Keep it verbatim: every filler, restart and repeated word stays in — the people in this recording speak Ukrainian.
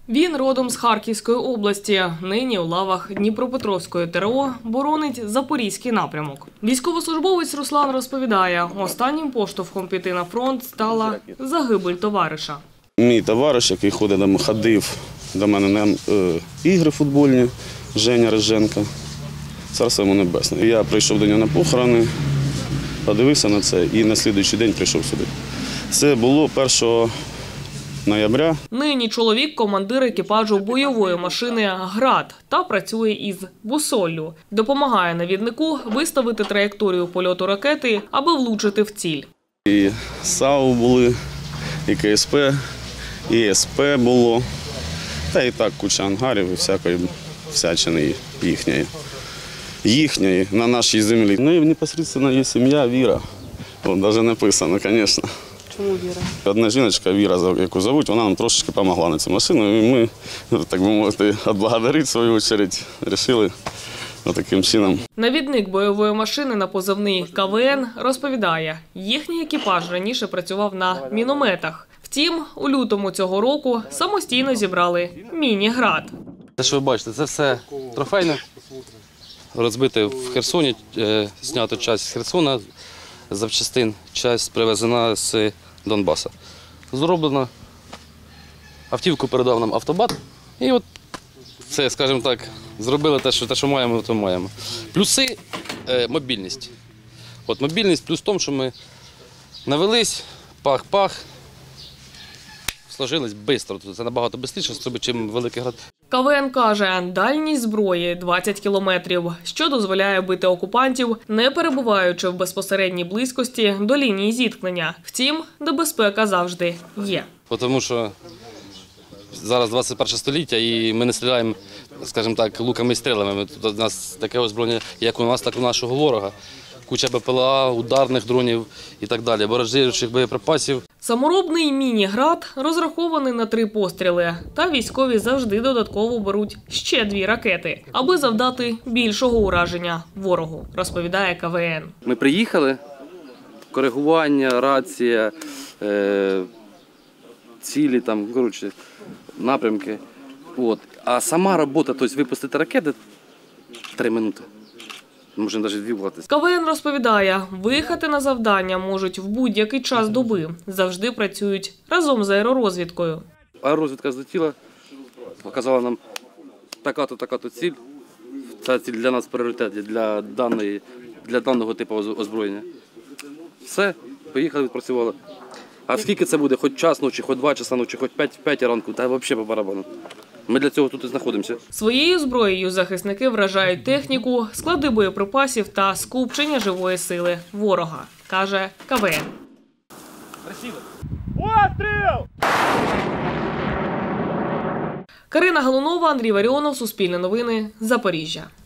Він родом з Харківської області. Нині у лавах Дніпропетровської Те Ре О боронить Запорізький напрямок. Військовослужбовець Руслан розповідає, останнім поштовхом піти на фронт стала загибель товариша. Мій товариш, який ходив, ходив до мене на е, ігри футбольні, Женя Риженко, царство йому небесне. Я прийшов до нього на похорони, подивився на це і на наступний день прийшов сюди. Це було першого ноября. Нині чоловік – командир екіпажу бойової машини «Град» та працює із бусоллю. Допомагає навіднику виставити траєкторію польоту ракети, аби влучити в ціль. І САУ були, і Ке Ес Пе, і Ес Пе було, та і так куча ангарів і всякої всячини їхньої. Їхньої на нашій землі. Ну і непосередньо є сім'я Віра. О, навіть написано, звісно. Чому Віра? Одна жіночка, Віра, яку звуть, вона нам трошечки допомогла на цю машину. І ми, так би мовити, відблагодарити, в свою чергу, вирішили таким чином. Навідник бойової машини на позивний Ка Ве Ен розповідає, їхній екіпаж раніше працював на мінометах. Втім, у лютому цього року самостійно зібрали міні-град. Те, що ви бачите, це все трофейне, розбите в Херсоні, знято часть з Херсона, запчастин, часть привезена з Донбаса. Зроблено, автівку передав нам автобат, і от це, скажімо так, зробили те, що, те, що маємо, то маємо. Плюси – мобільність. От мобільність плюс в тому, що ми навелись, пах-пах, сложились швидко. Це набагато швидше, ніж великий град. Ка Ве Ен каже, дальність зброї – двадцять кілометрів, що дозволяє бити окупантів, не перебуваючи в безпосередній близькості до лінії зіткнення. Втім, небезпека завжди є. Тому що зараз двадцять перше століття і ми не стріляємо, скажімо так, луками і стрілами. Тут у нас таке озброєння, як у нас, так і у нашого ворога. Куча Бе Пе Ел А, ударних дронів і так далі, баражируючих боєприпасів. Саморобний міні-град розрахований на три постріли. Та військові завжди додатково беруть ще дві ракети, аби завдати більшого ураження ворогу, розповідає Ка Ве Ен. Ми приїхали, коригування, рація, е, цілі, там, коротше, напрямки. От. А сама робота, тобто випустити ракети – три минути. Може, навіть дві бувати. Ка Ве Ен розповідає, виїхати на завдання можуть в будь-який час доби. Завжди працюють разом з аеророзвідкою. Аеророзвідка злетіла, показала нам така-то, така-то ціль. Ця ціль для нас пріоритет, для, даної, для даного типу озброєння. Все, поїхали, відпрацювали. А скільки це буде? Хоч час ночі, хоч два часа ночі, хоч п'ять, п'ять ранку, та взагалі по барабану. Ми для цього тут і знаходимося. Своєю зброєю захисники вражають техніку, склади боєприпасів та скупчення живої сили ворога, каже Ка Ве Ен. Постріл! Карина Галунова, Андрій Варіонов, Суспільне новини, Запоріжжя.